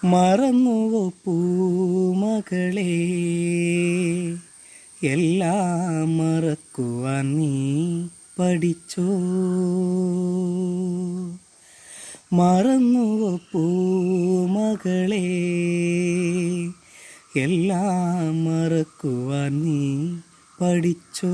മറന്നുവോ പൂമകളെ, എല്ലാം മറക്കുവാൻ നീ പഠിച്ചോ? മറന്നുവോ പൂമകളെ, എല്ലാം മറക്കുവാൻ നീ പഠിച്ചോ?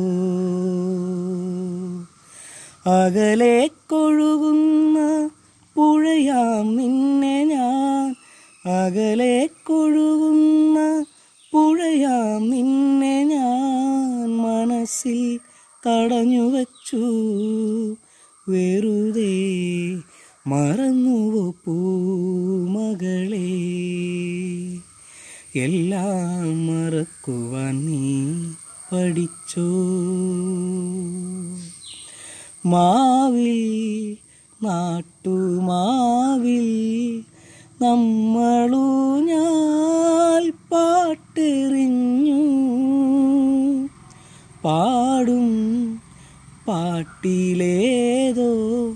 അകലേക്കൊഴുകുന്ന പുഴയാം നിന്നെ ഞാൻ, അകലേക്കൊഴുകുന്ന പുഴയാം നിന്നെ ഞാൻ മനസ്സിൽ തടഞ്ഞു വച്ചു വെറുതെ. മറന്നുവോ പൂമകളെ, എല്ലാം മറക്കുവാൻ നീ പഠിച്ചോ? മാവിൽ നാട്ടുമാവിൽ നമ്മളൂഞ്ഞാൽ പാട്ടെറിഞ്ഞു, പാടും പാട്ടിലേതോ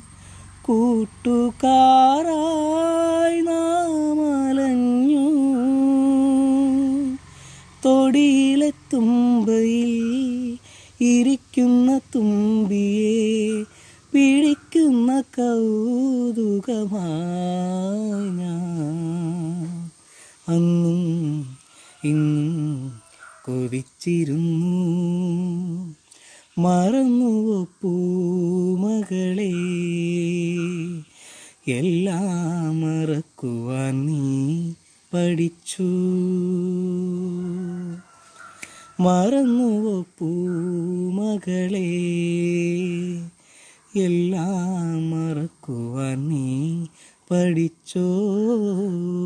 കൂട്ടുകാരായി നാം അലഞ്ഞു. തൊടിയിലെ തുമ്പയിൽ ഇരിക്കുന്ന തുമ്പിയെ പിടിക്കുന്ന കൗതുകമായി ഞാൻ അന്നും ഇന്നും കൊതിച്ചിരുന്നു. മറന്നുവോ പൂമകളെ, എല്ലാം മറക്കുവാൻ നീ പഠിച്ചു? മറന്നുവോ പൂമകളെ, എല്ലാം മറക്കുവാൻ നീ പഠിച്ചോ?